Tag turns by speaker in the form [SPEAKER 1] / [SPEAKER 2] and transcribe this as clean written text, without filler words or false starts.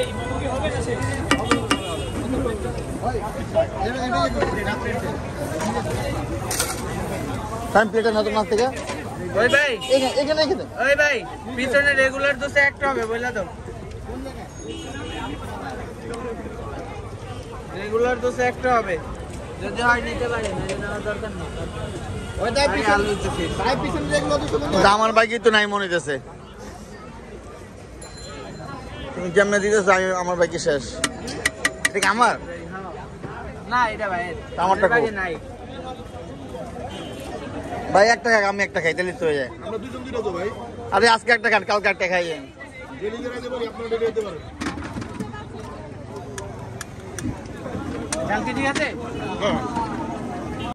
[SPEAKER 1] time প্লেটের নতুন মাছ থেকে
[SPEAKER 2] ওই ভাই
[SPEAKER 1] এখানে এখানে
[SPEAKER 2] ওই ভাই পিছনে রেগুলার দোষে একটা হবে বললা তো রেগুলার দোষে একটা হবে যদি হয় নিতে পারে না নেওয়ার দরকার নেই ওই তাই পিছনে ভাই পিছনে রেগুলার দোষে
[SPEAKER 1] আমার বাইকে তো নাই মনে হইতেছে তুমি কেমনে দিতেছ আমার বাইকে শেষ এটা কি আমার
[SPEAKER 2] না এটা ভাই
[SPEAKER 1] আমারটা
[SPEAKER 2] বাইকে নাই
[SPEAKER 1] ভাই একটা খাই আমি একটা খাই তাহলে তো হয়ে যায়
[SPEAKER 3] আমরা দুজন দুটো তো ভাই
[SPEAKER 1] আরে আজকে একটা খান কালকে একটা খাই
[SPEAKER 3] ডেলি করে দিতে পারি আপনারা ডেলি দিতে পারেন
[SPEAKER 2] কালকে ঠিক আছে
[SPEAKER 3] হ্যাঁ